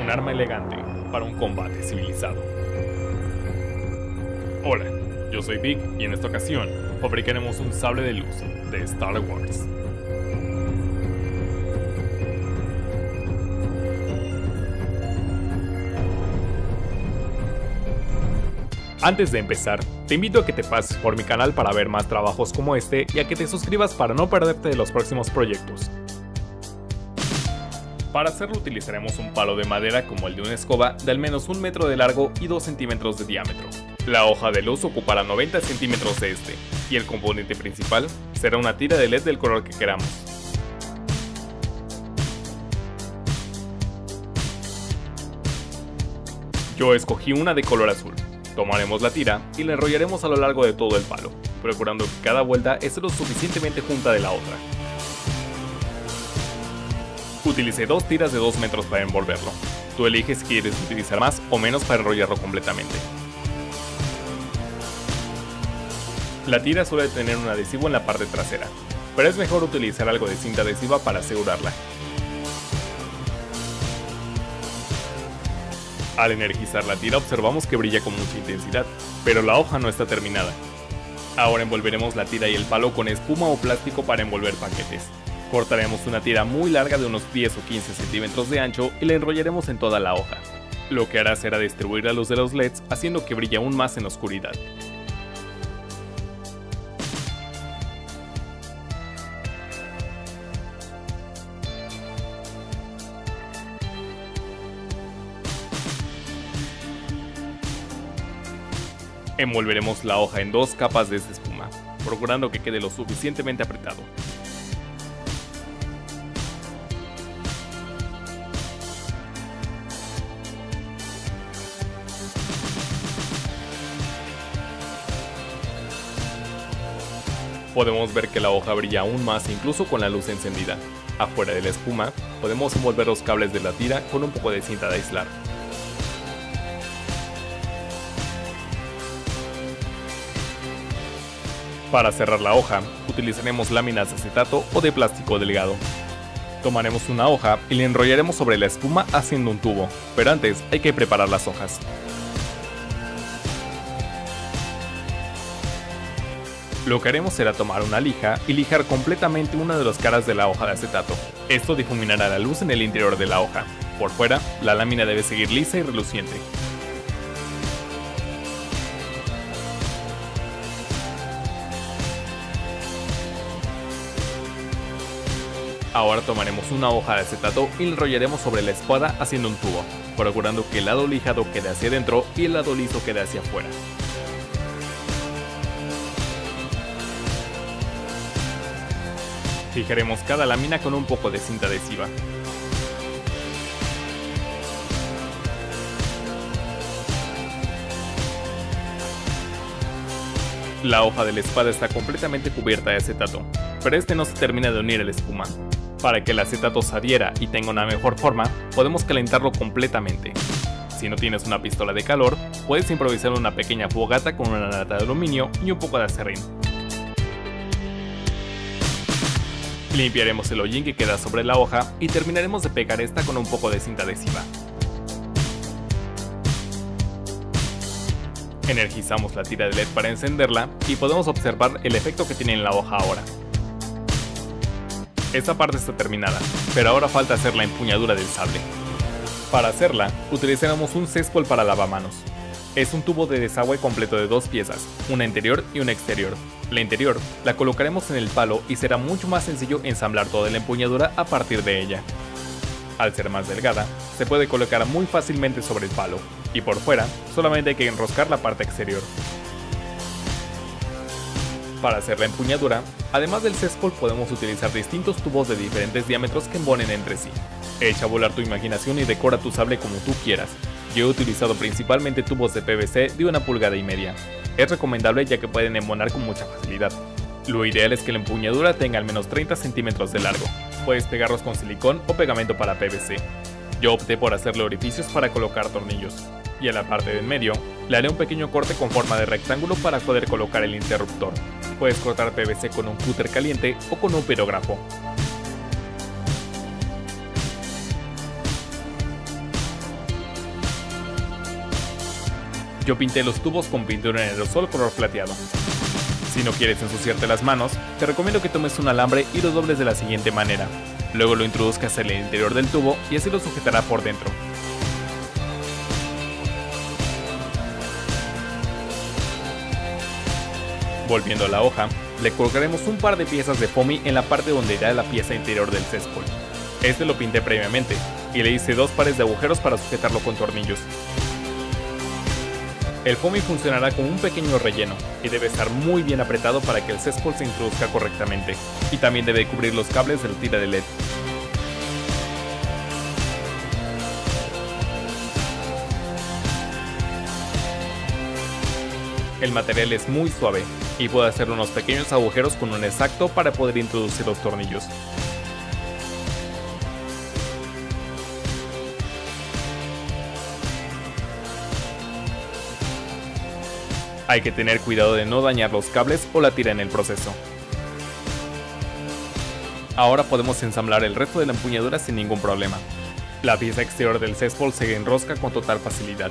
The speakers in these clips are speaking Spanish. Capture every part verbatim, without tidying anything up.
un arma elegante para un combate civilizado. Hola, yo soy Vic y en esta ocasión fabricaremos un sable de luz de Star Wars. Antes de empezar, te invito a que te pases por mi canal para ver más trabajos como este y a que te suscribas para no perderte de los próximos proyectos. Para hacerlo utilizaremos un palo de madera como el de una escoba de al menos un metro de largo y dos centímetros de diámetro. La hoja de luz ocupará noventa centímetros de este, y el componente principal será una tira de L E D del color que queramos. Yo escogí una de color azul. Tomaremos la tira y la enrollaremos a lo largo de todo el palo, procurando que cada vuelta esté lo suficientemente junta de la otra. Utilicé dos tiras de dos metros para envolverlo. Tú eliges si quieres utilizar más o menos para enrollarlo completamente. La tira suele tener un adhesivo en la parte trasera, pero es mejor utilizar algo de cinta adhesiva para asegurarla. Al energizar la tira observamos que brilla con mucha intensidad, pero la hoja no está terminada. Ahora envolveremos la tira y el palo con espuma o plástico para envolver paquetes. Cortaremos una tira muy larga de unos diez o quince centímetros de ancho y la enrollaremos en toda la hoja. Lo que hará será distribuir la luz de los L E Ds haciendo que brille aún más en la oscuridad. Envolveremos la hoja en dos capas de esta espuma, procurando que quede lo suficientemente apretado. Podemos ver que la hoja brilla aún más incluso con la luz encendida. Afuera de la espuma, podemos envolver los cables de la tira con un poco de cinta de aislar. Para cerrar la hoja, utilizaremos láminas de acetato o de plástico delgado. Tomaremos una hoja y la enrollaremos sobre la espuma haciendo un tubo, pero antes hay que preparar las hojas. Lo que haremos será tomar una lija y lijar completamente una de las caras de la hoja de acetato. Esto difuminará la luz en el interior de la hoja. Por fuera, la lámina debe seguir lisa y reluciente. Ahora tomaremos una hoja de acetato y la enrollaremos sobre la espada haciendo un tubo, procurando que el lado lijado quede hacia adentro y el lado liso quede hacia afuera. Fijaremos cada lámina con un poco de cinta adhesiva. La hoja de la espada está completamente cubierta de acetato, pero este no se termina de unir a la espuma. Para que el acetato se adhiera y tenga una mejor forma, podemos calentarlo completamente. Si no tienes una pistola de calor, puedes improvisar una pequeña fogata con una lata de aluminio y un poco de acerrín. Limpiaremos el hollín que queda sobre la hoja y terminaremos de pegar esta con un poco de cinta adhesiva. Energizamos la tira de L E D para encenderla y podemos observar el efecto que tiene en la hoja ahora. Esta parte está terminada, pero ahora falta hacer la empuñadura del sable. Para hacerla, utilizaremos un céspol para lavamanos. Es un tubo de desagüe completo de dos piezas, una interior y una exterior. La interior la colocaremos en el palo y será mucho más sencillo ensamblar toda la empuñadura a partir de ella. Al ser más delgada, se puede colocar muy fácilmente sobre el palo, y por fuera solamente hay que enroscar la parte exterior. Para hacer la empuñadura, además del céspol podemos utilizar distintos tubos de diferentes diámetros que embonen entre sí. Echa a volar tu imaginación y decora tu sable como tú quieras. Yo he utilizado principalmente tubos de P V C de una pulgada y media. Es recomendable ya que pueden embonar con mucha facilidad. Lo ideal es que la empuñadura tenga al menos treinta centímetros de largo. Puedes pegarlos con silicón o pegamento para P V C. Yo opté por hacerle orificios para colocar tornillos. Y en la parte del medio, le haré un pequeño corte con forma de rectángulo para poder colocar el interruptor. Puedes cortar P V C con un cúter caliente o con un pirógrafo. Yo pinté los tubos con pintura en aerosol color plateado. Si no quieres ensuciarte las manos, te recomiendo que tomes un alambre y lo dobles de la siguiente manera. Luego lo introduzcas en el interior del tubo y así lo sujetará por dentro. Volviendo a la hoja, le colocaremos un par de piezas de foamy en la parte donde irá la pieza interior del céspol. Este lo pinté previamente y le hice dos pares de agujeros para sujetarlo con tornillos. El foamy funcionará como un pequeño relleno y debe estar muy bien apretado para que el céspol se introduzca correctamente, y también debe cubrir los cables de la tira de L E D. El material es muy suave y puede hacer unos pequeños agujeros con un exacto para poder introducir los tornillos. Hay que tener cuidado de no dañar los cables o la tira en el proceso. Ahora podemos ensamblar el resto de la empuñadura sin ningún problema. La pieza exterior del céspol se enrosca con total facilidad.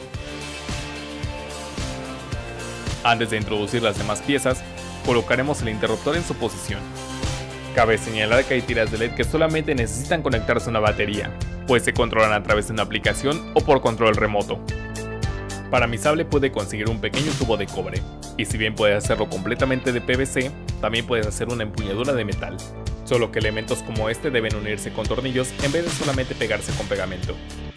Antes de introducir las demás piezas, colocaremos el interruptor en su posición. Cabe señalar que hay tiras de L E D que solamente necesitan conectarse a una batería, pues se controlan a través de una aplicación o por control remoto. Para mi sable puede conseguir un pequeño tubo de cobre, y si bien puedes hacerlo completamente de P V C, también puedes hacer una empuñadura de metal, solo que elementos como este deben unirse con tornillos en vez de solamente pegarse con pegamento.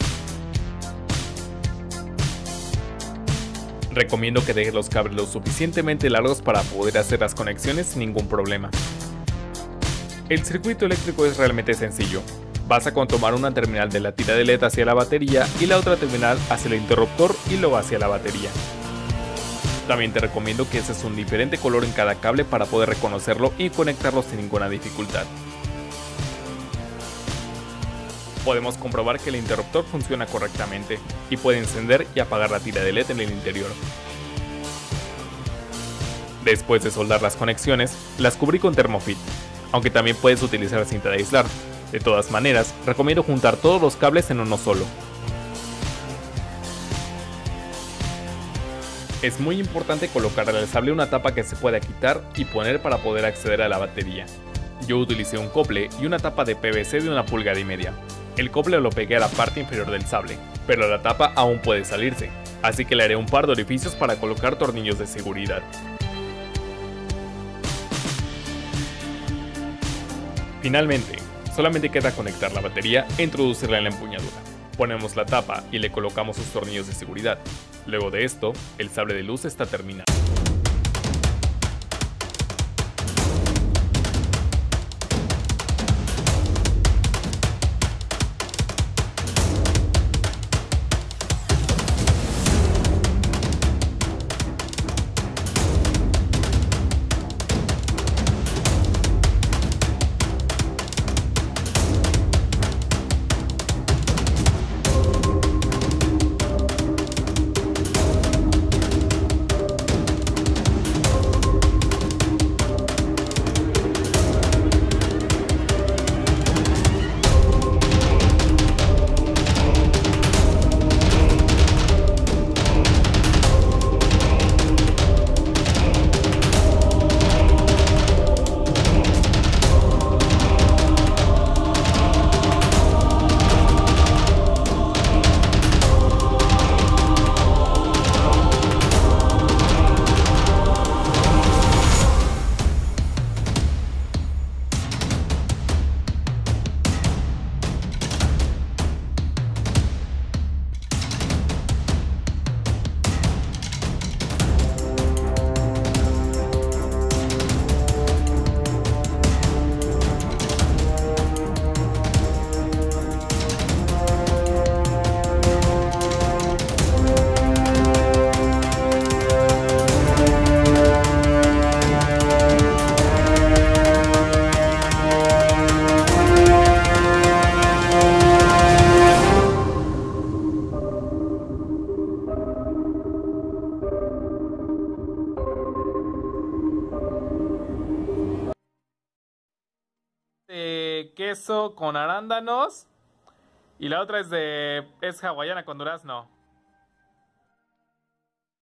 Recomiendo que dejes los cables lo suficientemente largos para poder hacer las conexiones sin ningún problema. El circuito eléctrico es realmente sencillo. Basta con tomar una terminal de la tira de L E D hacia la batería y la otra terminal hacia el interruptor y luego hacia la batería. También te recomiendo que uses un diferente color en cada cable para poder reconocerlo y conectarlo sin ninguna dificultad. Podemos comprobar que el interruptor funciona correctamente y puede encender y apagar la tira de L E D en el interior. Después de soldar las conexiones, las cubrí con Thermofit, aunque también puedes utilizar cinta de aislar. De todas maneras, recomiendo juntar todos los cables en uno solo. Es muy importante colocar al sable una tapa que se pueda quitar y poner para poder acceder a la batería. Yo utilicé un cople y una tapa de P V C de una pulgada y media. El cople lo pegué a la parte inferior del sable, pero la tapa aún puede salirse, así que le haré un par de orificios para colocar tornillos de seguridad. Finalmente, solamente queda conectar la batería e introducirla en la empuñadura. Ponemos la tapa y le colocamos sus tornillos de seguridad. Luego de esto, el sable de luz está terminado. De queso con arándanos y la otra es de es hawaiana con durazno.